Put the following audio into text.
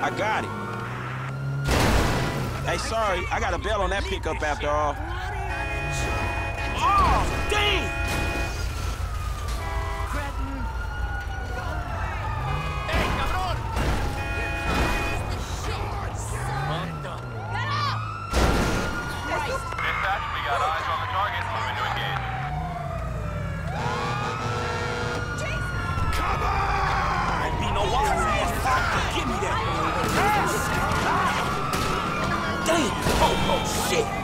I got it. Hey, sorry, I got a bail on that pickup after all. Oh, damn! Hey, cabrón! Dispatch, we got eyes on the target. Moving to engage. Come on! Don't be no wild ass fucker. Give me that. Damn! Oh, shit!